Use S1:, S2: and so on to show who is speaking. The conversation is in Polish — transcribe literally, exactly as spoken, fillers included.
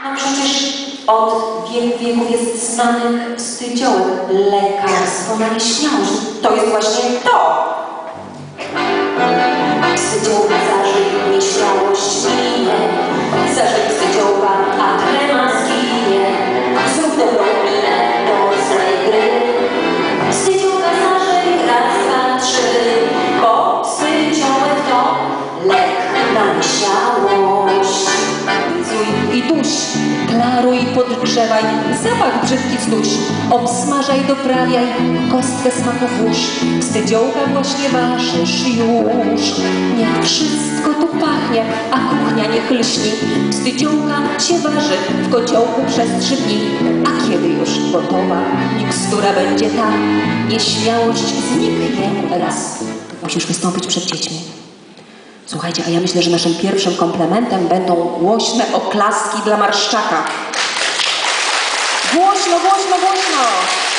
S1: No przecież od wieku wieków jest znany stydziołek, lekarstwo na nieśmiałość. To jest właśnie to. Stydziołka zażyj, nieśmiałość minie. Zażyj stydziołka, a trema zginie. Zrób dobrą minę do złej gry. Stydziołka zażyj, raz, dwa, trzy. Bo stydziołek to lek na nieśmiałość. Wyzuj i duś, klaruj i podgrzewaj, zapach brzydki zduś, obsmażaj, doprawiaj, kostkę smaku włóż, stydziołka właśnie ważysz już. Niech wszystko tu pachnie, a kuchnia niech lśni, stydziołka się waży w kociołku przez trzy dni, a kiedy już gotowa mikstura będzie ta, nieśmiałość zniknie raz. Musisz wystąpić przed dziećmi. Słuchajcie, a ja myślę, że naszym pierwszym komplementem będą głośne oklaski dla Marszczaka. Głośno, głośno, głośno!